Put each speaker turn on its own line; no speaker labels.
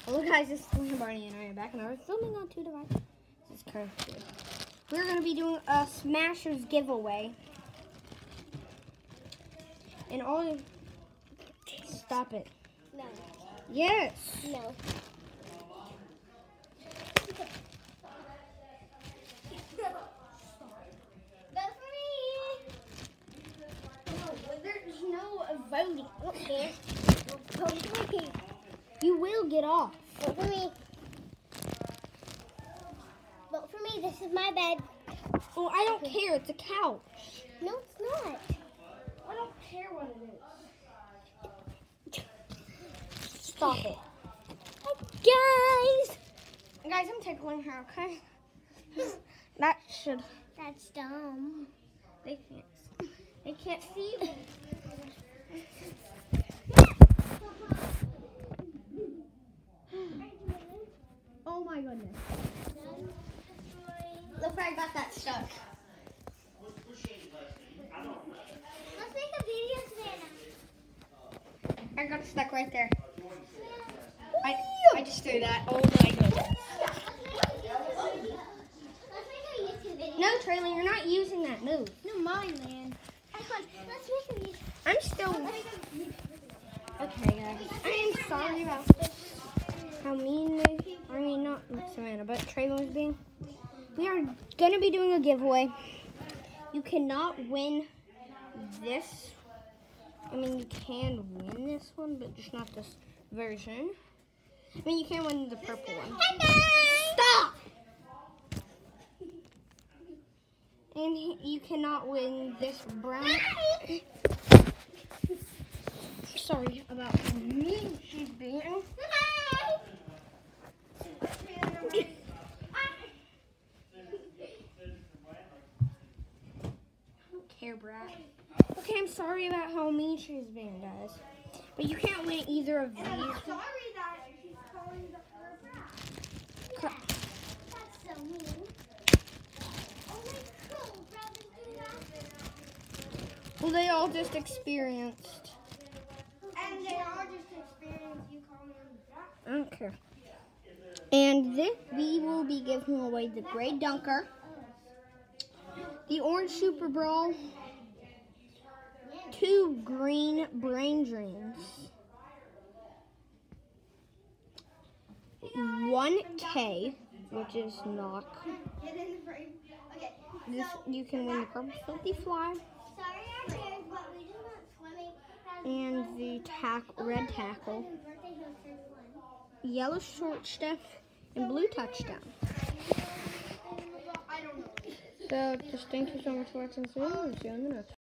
Hello guys, this is Barney and I are back and we're filming on 2 devices. This is currently. We're going to be doing a Smashers giveaway. And all stop it.
No.
Yes.
No. That's for me. No, there's no voting. Okay. Vote for me.
You will get off.
Vote for me. Vote for me. This is my bed.
Oh, I don't care. It's a couch.
No, it's not.
I don't care what it is. Stop it.
Guys.
Guys, I'm tickling her, okay? That should.
That's dumb.
They can't see you. Oh my goodness. Look where I got that stuck.
Let's make a video, Savannah.
I got it stuck right there. I just threw that. Oh my goodness.
Let's make a YouTube video.
No, Traylon, you're not using that move.
No, mine, man. Let's make a video.
I'm still. Okay, guys. I am sorry about how mean they. I mean, not Savannah, but Traylon was being. We are gonna be doing a giveaway. You cannot win this. I mean, you can win this one, but just not this version. I mean, you can win the purple one. Stop! And you cannot win this brown. Sorry about how mean she's being. I don't care, brat. Okay, I'm sorry about how mean she's being, guys. But you can't win either of these.
I'm sorry that she's calling her brat. That's so mean. Only cool brothers do that.
Well, they all just experienced.
And they all just experienced you calling them brat.
I don't care. And this, we will be giving away the Gray Dunker, the Orange Super Brawl, 2 green Brain Dreams, 1K, which is knock.
Get in the frame. Okay.
This, you can win the Purple Filthy Fly
Sorry our chairs, but we just went swimming.
and the red tackle, yellow short stuff, and blue touchdown.
I don't know.
So just thank you so much for watching this video and see you on the next one.